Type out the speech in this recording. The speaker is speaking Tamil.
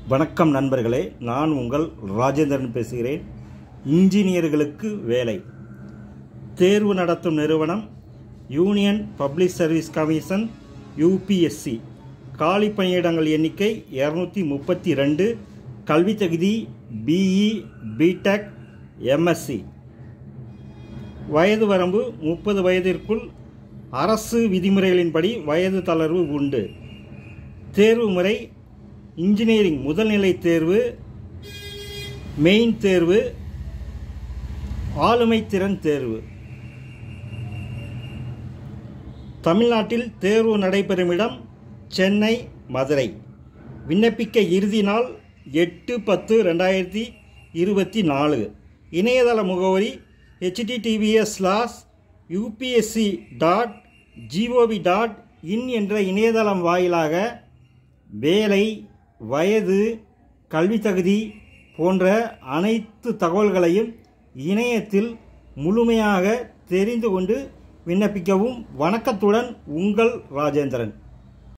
வணக்கம் நண்பர்களே, நான் உங்கள் ராஜேந்திரன் பேசுகிறேன். இன்ஜினியர்களுக்கு வேலை தேர்வு நடத்தும் நிறுவனம் union public service commission UPSC. காலி பணியிடங்கள் எண்ணிக்கை 232. கல்வி தகுதி BE, BTech, MSc. வயது வரம்பு 30 வயதிற்குள். அரசு விதிமுறைகளின்படி வயது தளர்வு உண்டு. தேர்வு முறை இன்ஜினியரிங் முதல்நிலை தேர்வு, மெயின் தேர்வு, ஆளுமை திறன் தேர்வு. தமிழ்நாட்டில் தேர்வு நடைபெறும் இடம் சென்னை, மதுரை. விண்ணப்பிக்க இறுதி நாள் 8/10/2024. இணையதள முகவரி https://upsc.gov.in என்ற இணையதளம் வாயிலாக வேலை, வயது, கல்வி தகுதி போன்ற அனைத்து தகவல்களையும் இணையத்தில் முழுமையாக தெரிந்து கொண்டு விண்ணப்பிக்கவும். வணக்கத்துடன் உங்கள் ராஜேந்திரன்.